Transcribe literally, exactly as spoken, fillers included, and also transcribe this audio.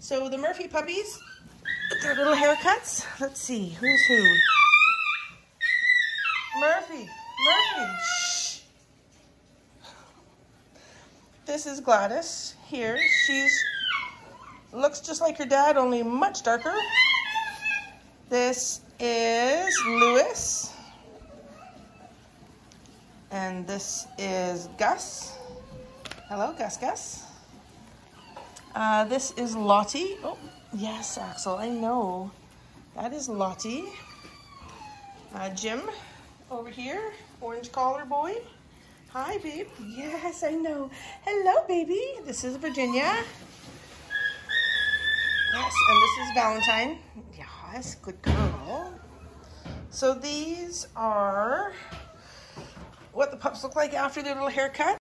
So the Murphy puppies, with their little haircuts. Let's see, who's who? Murphy, Murphy, shh. This is Gladys here. She's looks just like her dad, only much darker. This is Lewis. And this is Gus. Hello, Gus, Gus. Uh, this is Lottie. Oh, yes, Axel, I know. That is Lottie. Uh, Jim over here, orange collar boy. Hi, babe. Yes, I know. Hello, baby. This is Virginia. Yes, and this is Valentine. Yes, good girl. So these are what the pups look like after their little haircut.